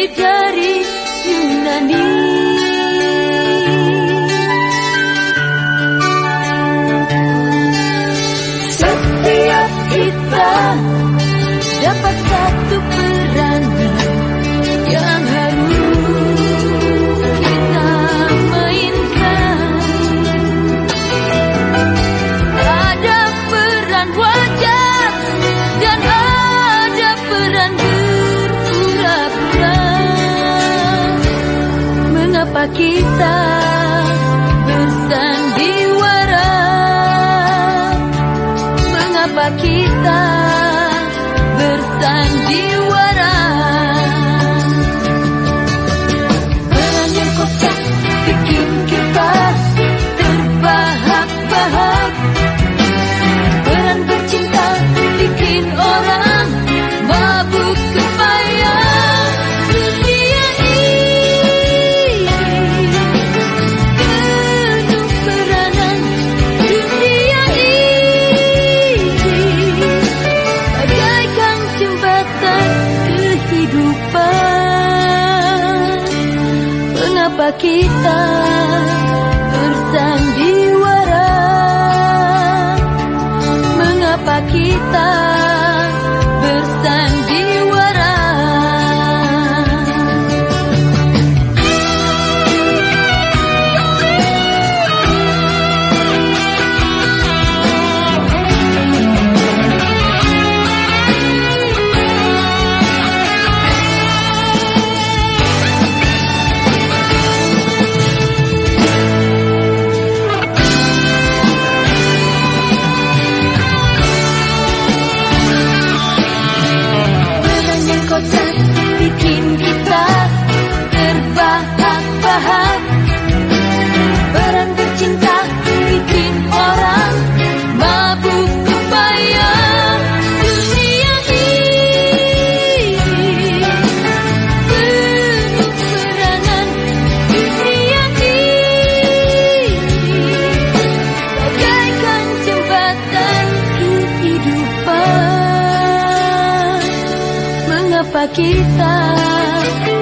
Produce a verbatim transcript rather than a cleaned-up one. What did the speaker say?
dari Yunani. Setiap kita dapat satu peranan yang harus kita mainkan. Ada peran wajar dan ada peran berpura-pura. Mengapa kita bersandiwara? Mengapa kita bersandiwara? Peran yang kocak bikin kita terbahak-bahak. Peran bercinta bikin orang mabuk kebayang. Dunia ini penuh peranan. Dunia ini bagaikan jembatan kehidupan. Mengapa kita bersandiwara? Mengapa kita bersandiwara? Bikin kita terbahak-bahak. Peran bercinta bikin orang mabuk kebayang. Dunia ini penuh peranan. Dunia ini bagaikan jembatan kehidupan. Mengapa kita